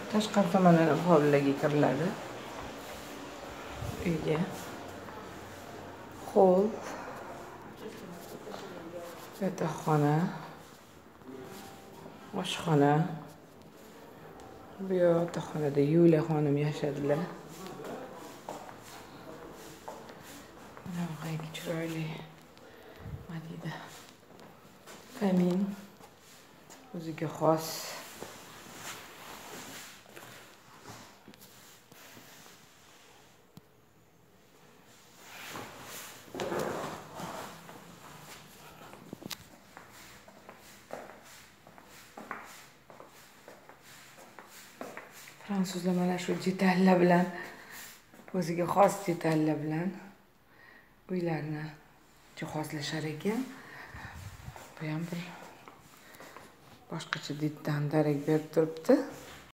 Tashqari tomondan hovliga kiriladi. Uyga. Hol. Yotoqxona. Oshxona. Bu yotoqxonada Yuliya xonim yashadilar. Mana chiroyli. Nima deydi? Kamin. O'ziga xos. Fransuzlar mana shu detallar bilan, o'ziga xos detallar bilan uylarni jihozlashar ekan. Bu ham bir boshqacha diddan darak berib turibdi.